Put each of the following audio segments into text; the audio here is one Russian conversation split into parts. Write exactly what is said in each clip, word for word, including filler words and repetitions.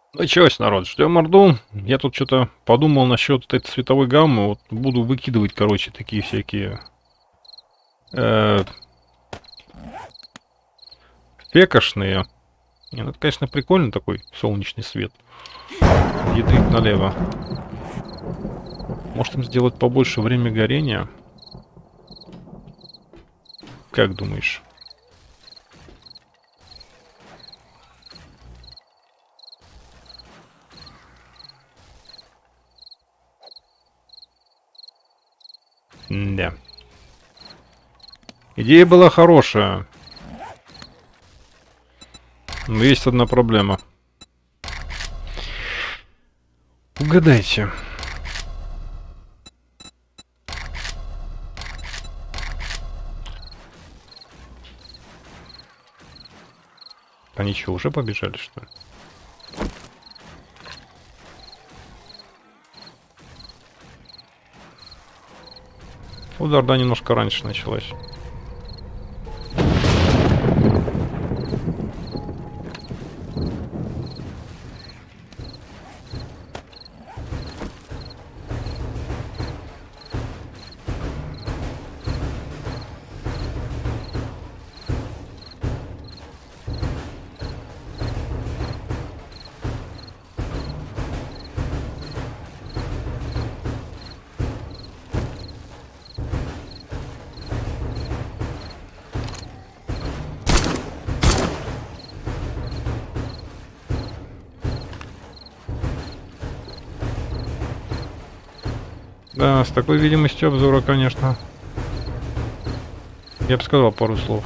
Началось, народ, ждем Орду. Я тут что-то подумал насчет этой цветовой гаммы. Вот буду выкидывать, короче, такие всякие э, фекошные. Не, ну, это, конечно, прикольно, такой солнечный свет. Ядрит налево. Может им сделать побольше время горения? Как думаешь? Да. Идея была хорошая. Но есть одна проблема. Угадайте. Они что, уже побежали, что ли? Удар, да, немножко раньше началась. Да, с такой видимостью обзора, конечно. Я бы сказал пару слов.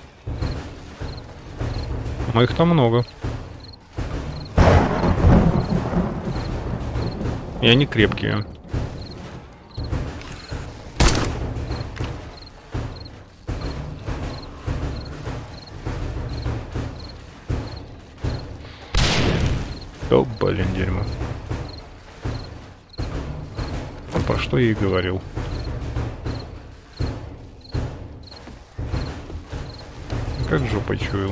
Но их там много. И они крепкие. О, блин, дерьмо. Про что я и говорил. Как жопой чуял.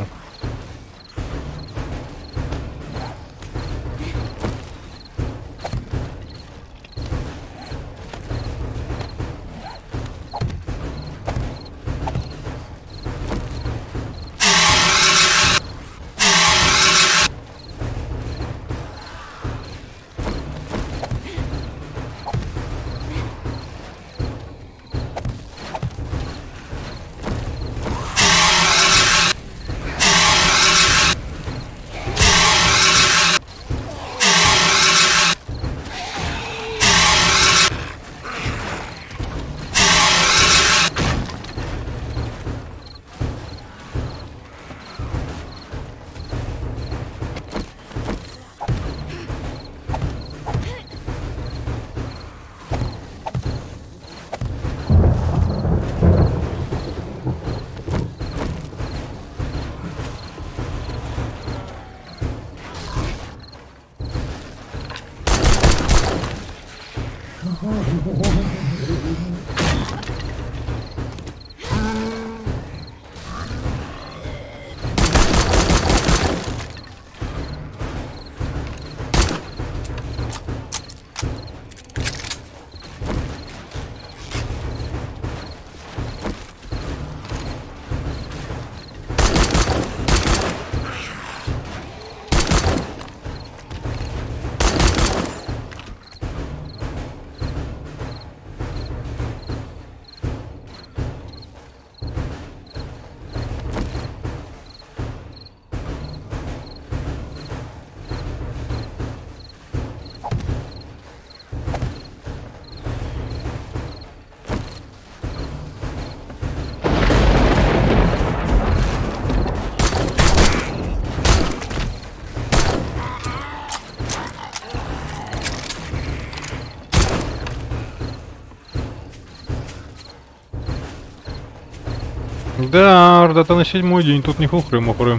Да, Орда-то на седьмой день, тут не хухры-мухры.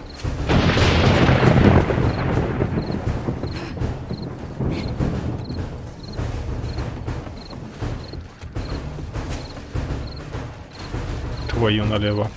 Твою налево.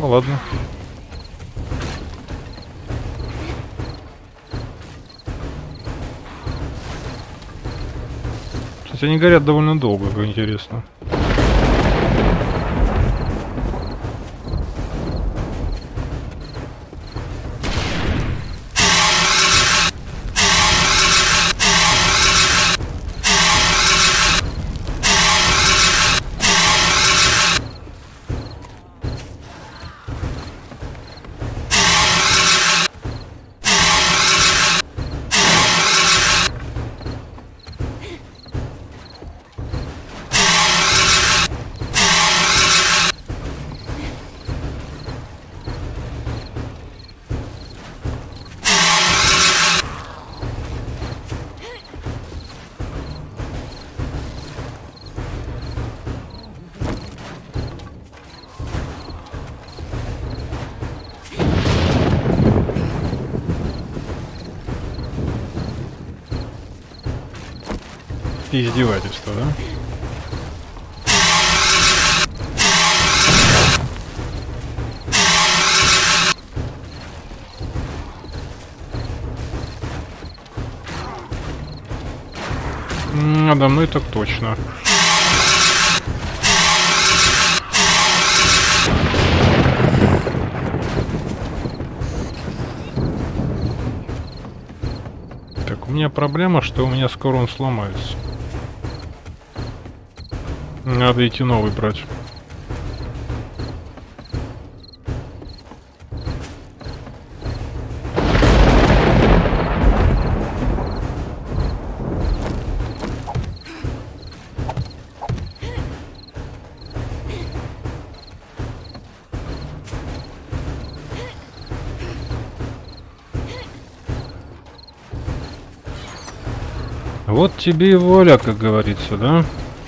Ну ладно. Кстати, они горят довольно долго, как интересно. Издевательство, да? Надо мной так точно. Так, у меня проблема, что у меня скоро он сломается. Надо идти новый брать. Вот тебе и воля, как говорится, да?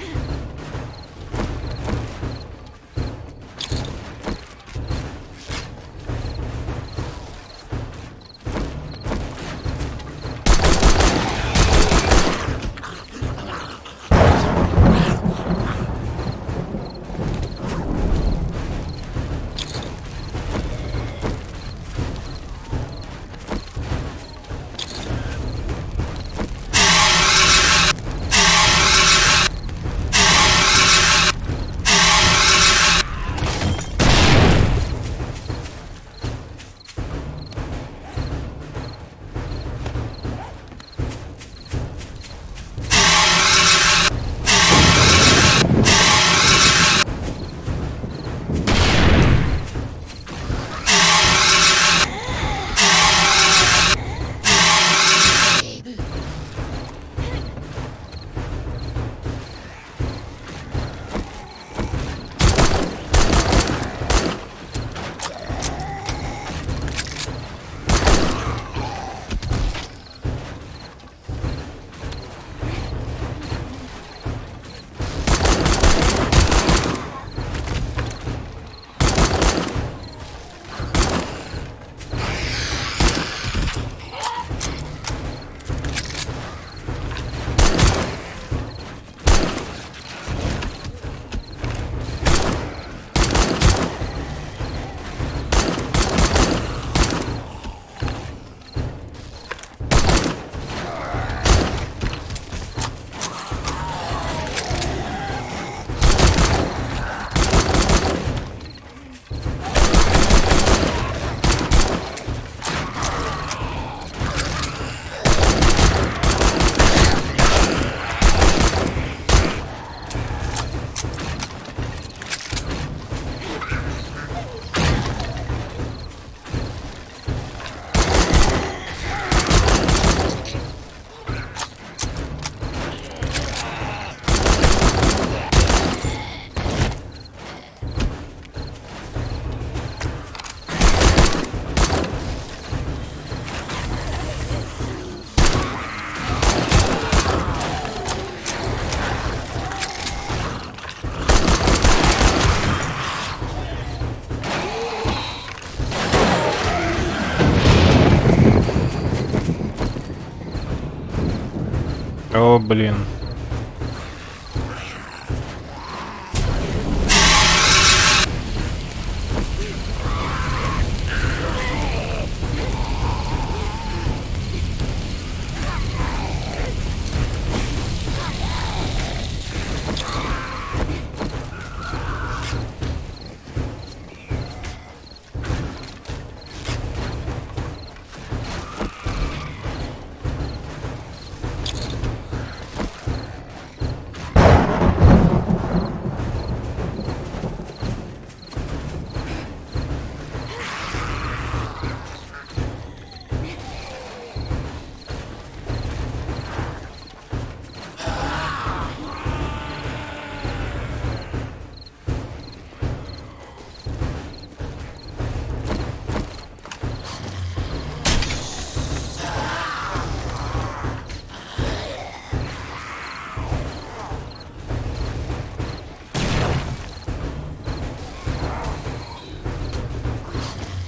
О, блин.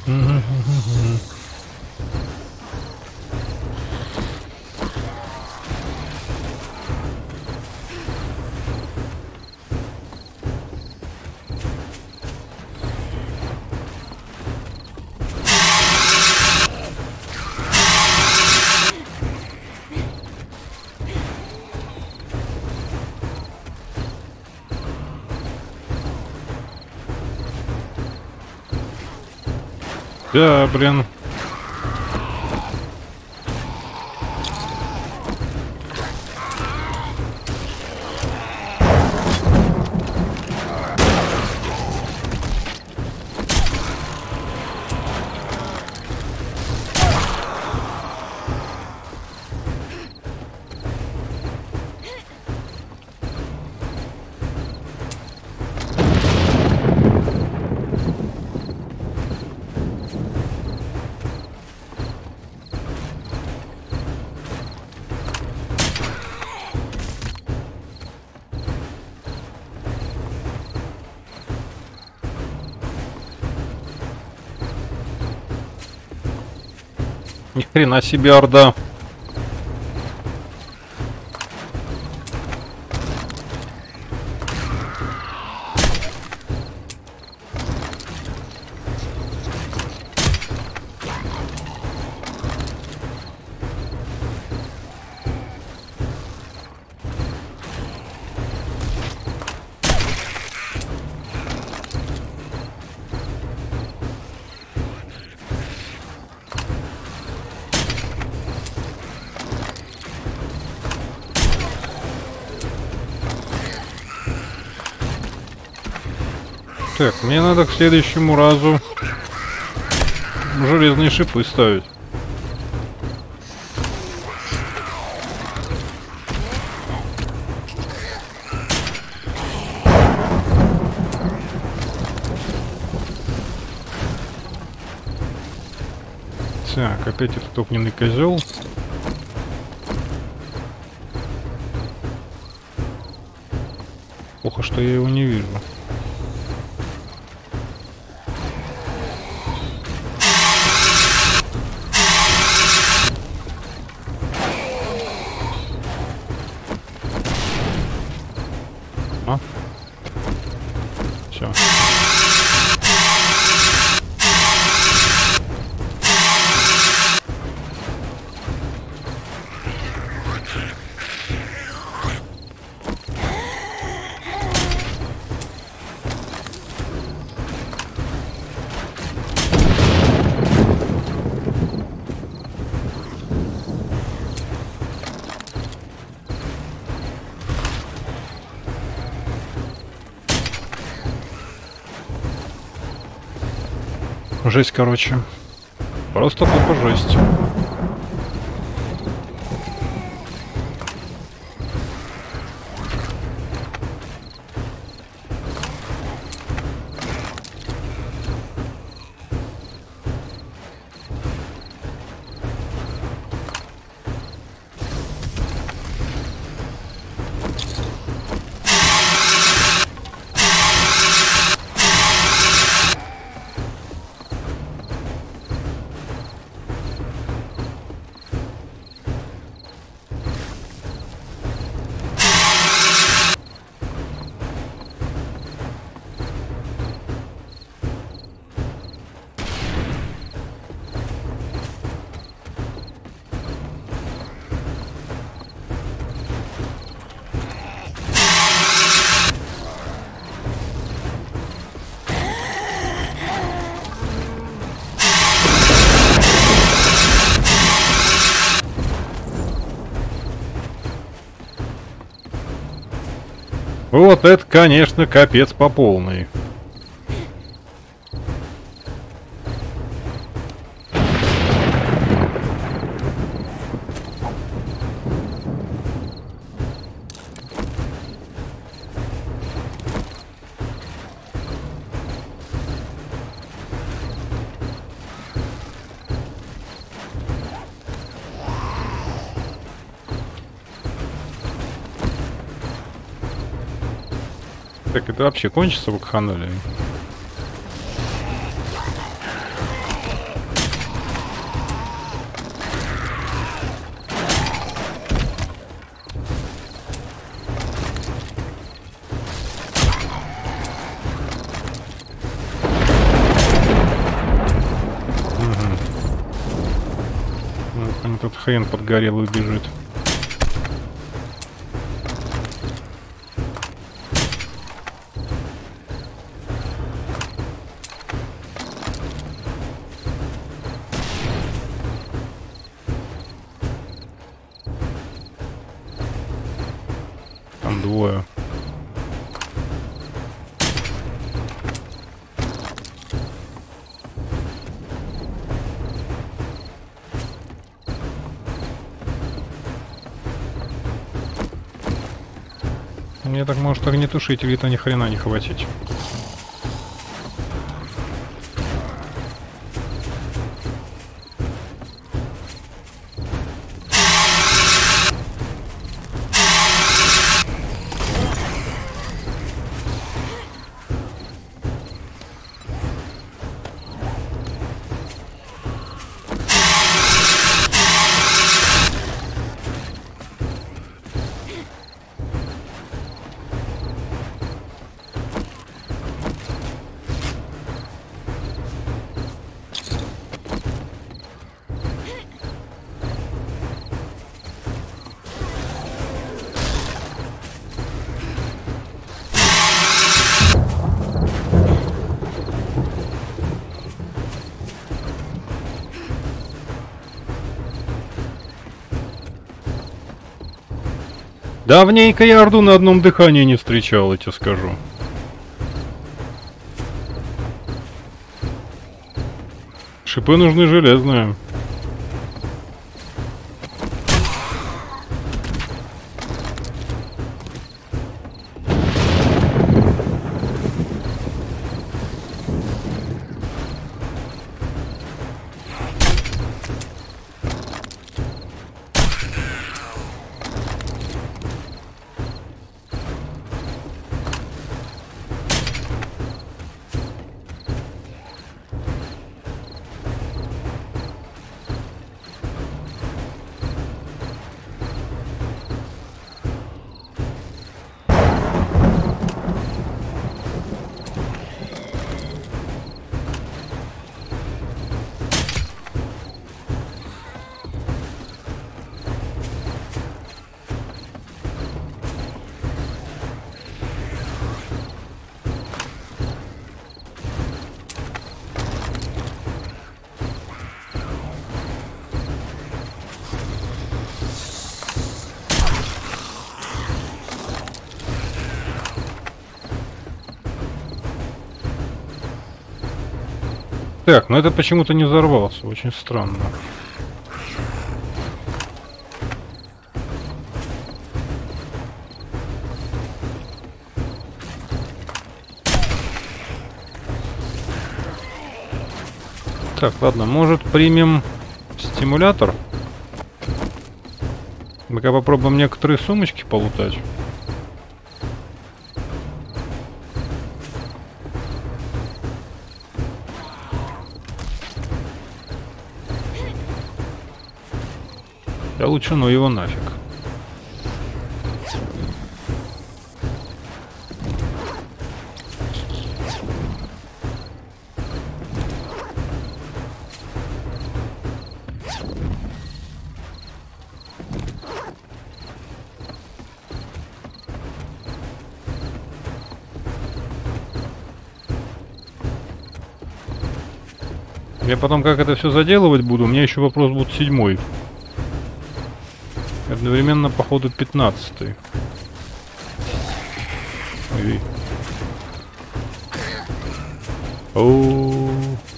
Да, блин. Ни хрена себе орда. Так, мне надо к следующему разу железные шипы ставить. Так, опять этот огненный козел. Плохо, что я его не вижу. Все. Жесть, короче. Просто тупо жесть. Вот это, конечно, капец по полной. Так, это вообще кончится вакханалия? Этот хрен подгорелый бежит. Там двое. Мне так может огнетушителей-то ни хрена не хватить. Давненько я Орду на одном дыхании не встречал, я тебе скажу. Шипы нужны железные. Так, но это почему-то не взорвался, очень странно. Так, ладно, может примем стимулятор? Мы-ка попробуем некоторые сумочки полутать. Да лучше ну его нафиг. Я потом как это все заделывать буду, у меня еще вопрос будет седьмой. Одновременно, походу, пятнадцатый. Ой. Оу.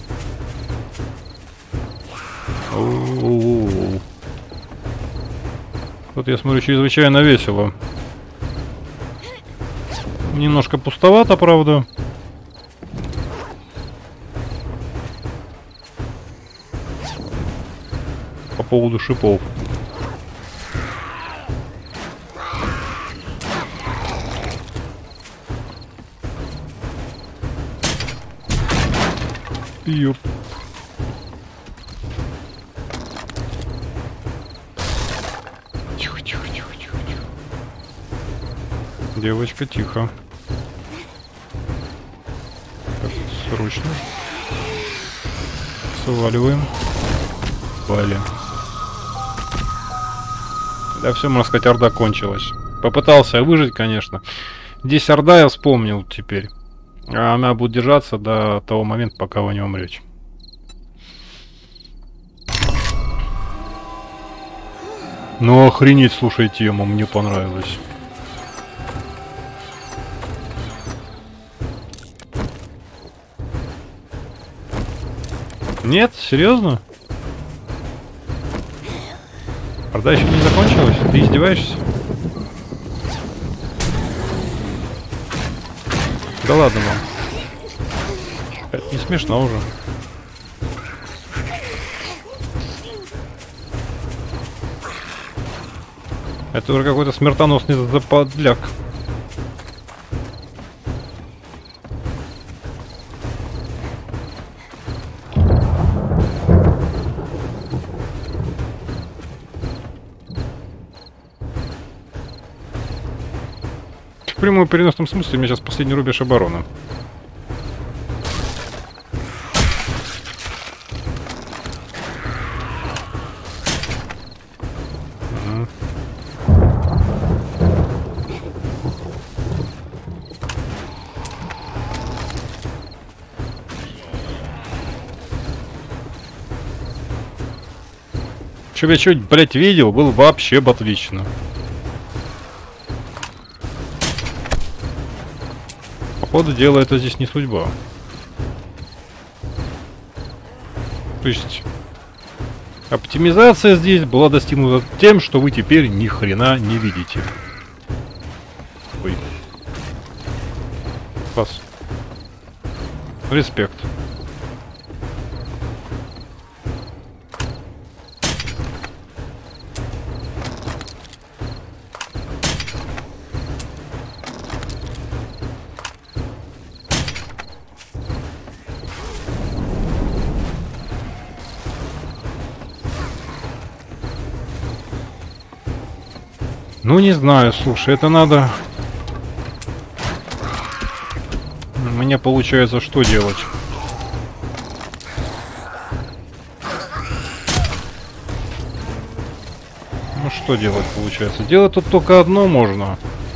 Оу. Тут я смотрю, чрезвычайно весело. Немножко пустовато, правда. По поводу шипов. Ёп. Тихо, тихо, тихо, тихо, тихо. Девочка, тихо. Так, срочно. Сваливаем. Вали. Да все, можно сказать, орда кончилась. Попытался выжить, конечно. Здесь орда, я вспомнил теперь. А она будет держаться до того момента, пока вы не умрете. Ну охренеть, слушай, тема, мне понравилась. Нет, серьезно? Орда еще не закончилась? Ты издеваешься? Да ладно вам. Это не смешно уже. Это уже какой-то смертоносный западляк. В прямом и переносном смысле у меня сейчас последний рубеж обороны. Чтоб я что-нибудь, блять, видел, был вообще бы отлично. Походу дела, это здесь не судьба. То есть оптимизация здесь была достигнута тем, что вы теперь ни хрена не видите. Ой. Пас. Респект. Ну, не знаю, слушай, это надо... Мне получается, что делать? Ну, что делать получается? Делать тут только одно можно.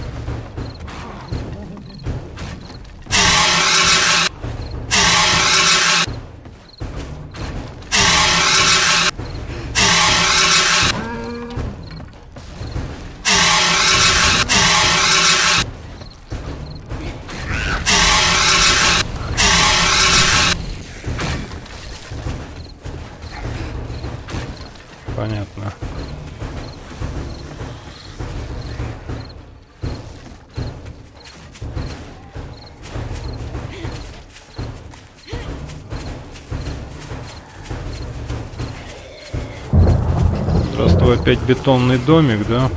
Понятно. Здравствуй, опять бетонный домик, да?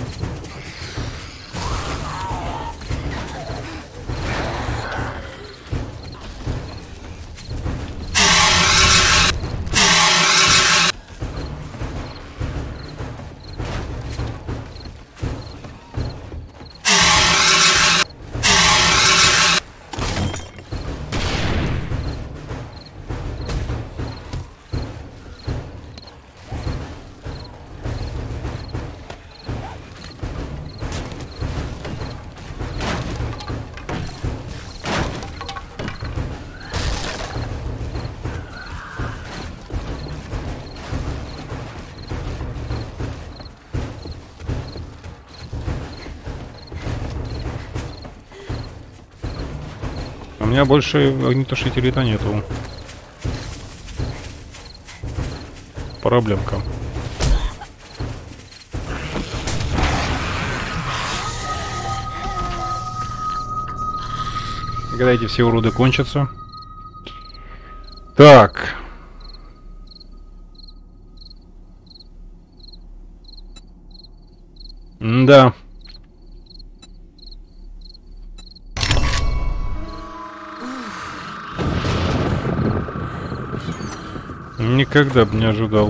У меня больше огнетушителей-то нету. Проблемка. Когда эти все уроды кончатся. Так. Да. Никогда бы не ожидал.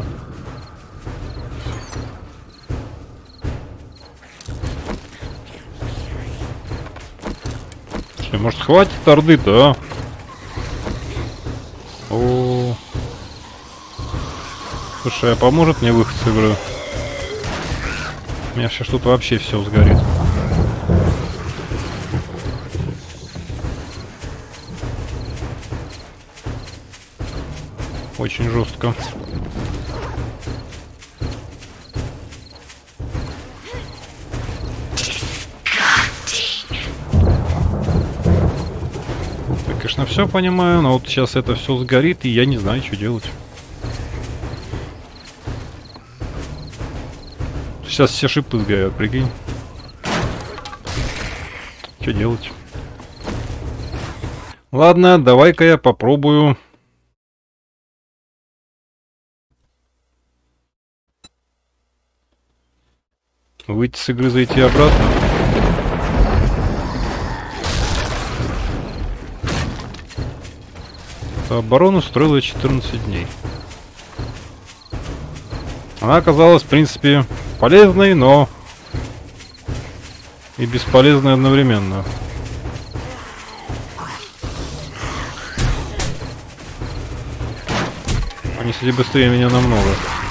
Слушай, может, хватит орды-то, а? О. Слушай, а поможет мне выход с игры? У меня сейчас что-то вообще все сгорит. Очень жестко. Я, конечно, все понимаю, но вот сейчас это все сгорит, и я не знаю, что делать. Сейчас все шипы сгорят, прикинь. Что делать? Ладно, давай-ка я попробую. Выйти с игры, зайти обратно. Оборону строила четырнадцать дней. Она оказалась, в принципе, полезной, но и бесполезной одновременно. Они, кстати, быстрее меня намного.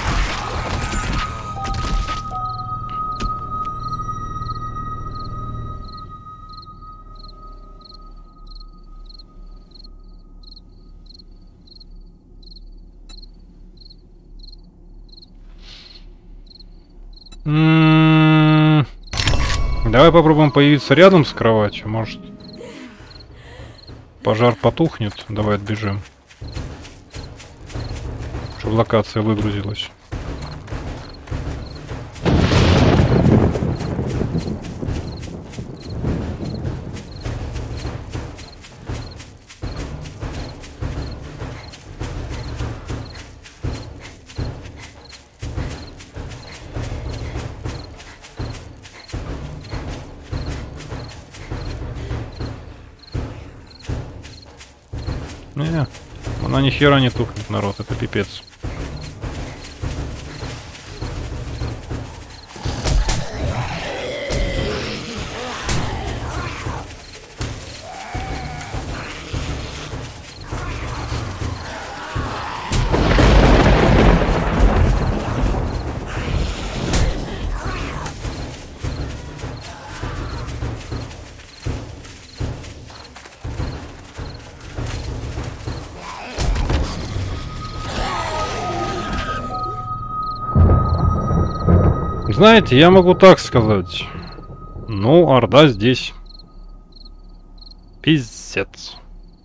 М-м-м. Давай попробуем появиться рядом с кроватью, может пожар потухнет. Давай отбежим, чтобы локация выгрузилась. Не, она ни хера не тухнет, народ, это пипец. Знаете, я могу так сказать. Ну, Орда здесь. Пиздец.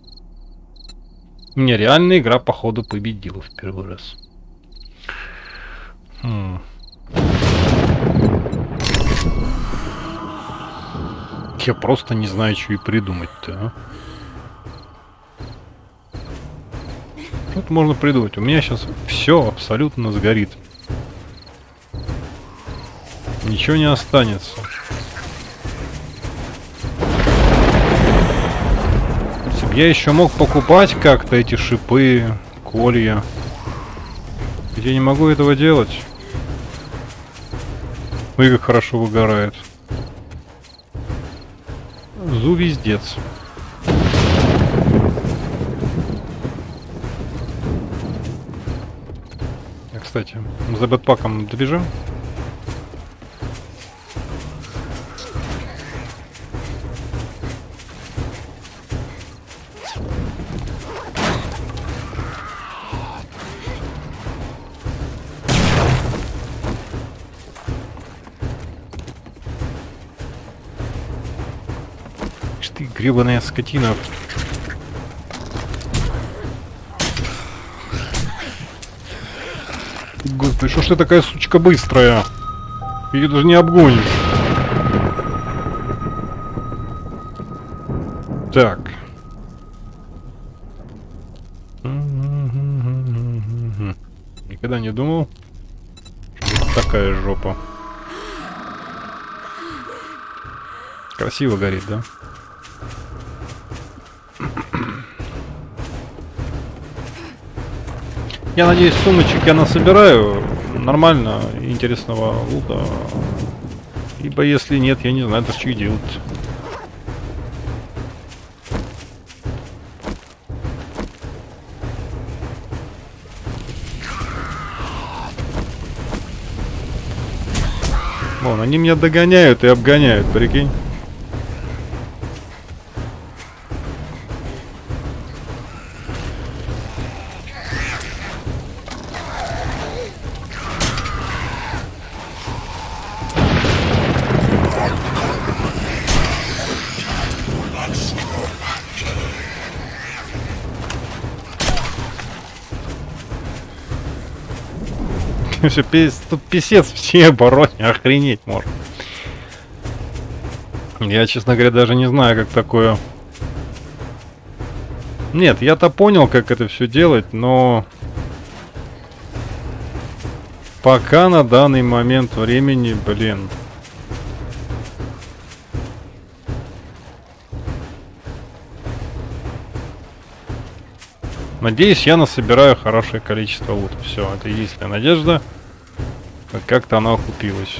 Мне реально игра, походу, победила в первый раз. Хм. Я просто не знаю, что и придумать-то, а? Что-то можно придумать. У меня сейчас все абсолютно сгорит. Ничего не останется. Если бы я еще мог покупать как-то эти шипы, колья. Ведь я не могу этого делать. Ой, как хорошо выгорает. Зувиздец. Кстати, за бэтпаком добежим. Ты гребаная скотина. Господи, что ж ты такая сучка быстрая? Ее даже не обгонишь. Так. Никогда не думал, что такая жопа. Красиво горит, да? Я надеюсь, сумочек я насобираю нормально интересного лута. Ибо если нет, я не знаю, даже что делать. Вон, они меня догоняют и обгоняют, прикинь. Тут писец все обороне, охренеть можно. Я, честно говоря, даже не знаю, как такое... Нет, я-то понял, как это все делать, но... Пока на данный момент времени, блин... Надеюсь, я насобираю хорошее количество лута. Все, это единственная надежда. Как-то она окупилась.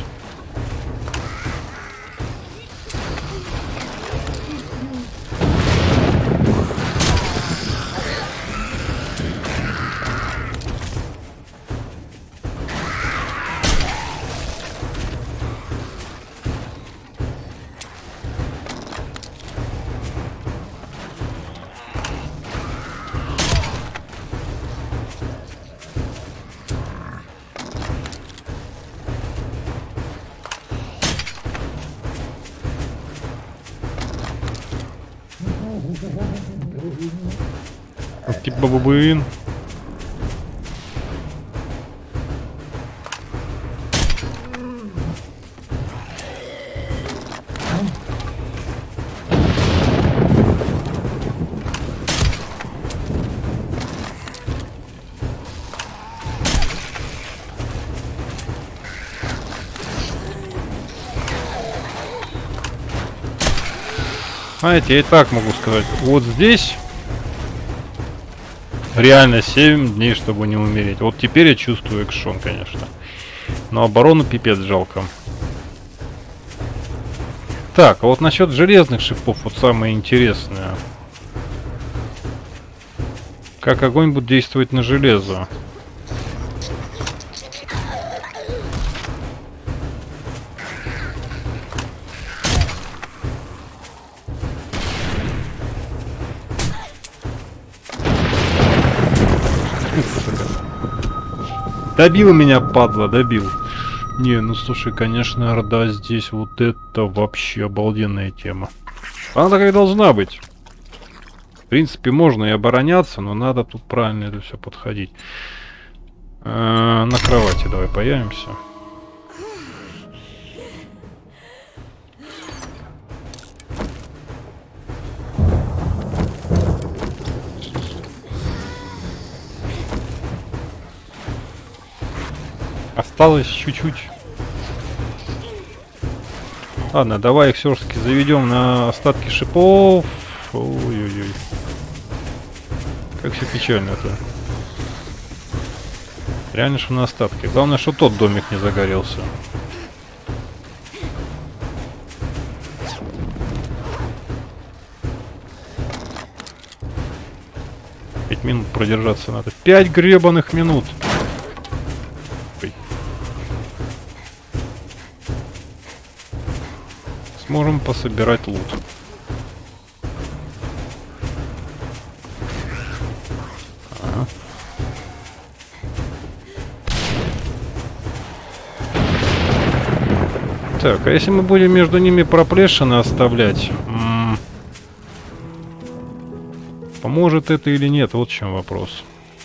Типа бабуин. Знаете, я и так могу сказать. Вот здесь реально семь дней, чтобы не умереть. Вот теперь я чувствую экшон, конечно. Но оборону пипец жалко. Так, а вот насчет железных шипов, вот самое интересное. Как огонь будет действовать на железо? Добил меня, падла, добил. Не, ну слушай, конечно, Орда здесь вот это вообще обалденная тема. Она такая должна быть. В принципе, можно и обороняться, но надо тут правильно это все подходить. Э-э, на кровати давай появимся. Осталось чуть-чуть. Ладно, давай их все-таки заведем на остатки шипов. Ой-ой-ой. Как все печально-то. Реально, что на остатки. Главное, что тот домик не загорелся. Пять минут продержаться надо. Пять гребаных минут. Можем пособирать лут. Ага. Так, а если мы будем между ними проплешины оставлять, м-м, поможет это или нет? Вот в чем вопрос.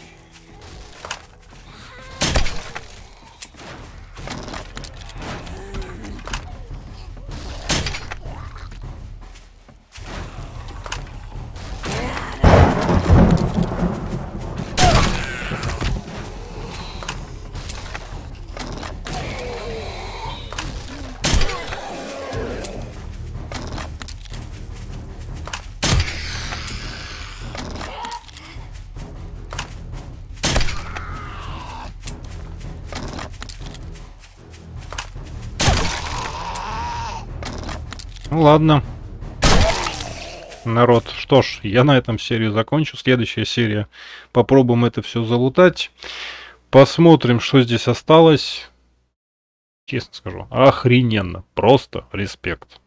Ну ладно. Народ, что ж, я на этом серию закончу. Следующая серия. Попробуем это все залутать. Посмотрим, что здесь осталось. Честно скажу, охрененно. Просто респект.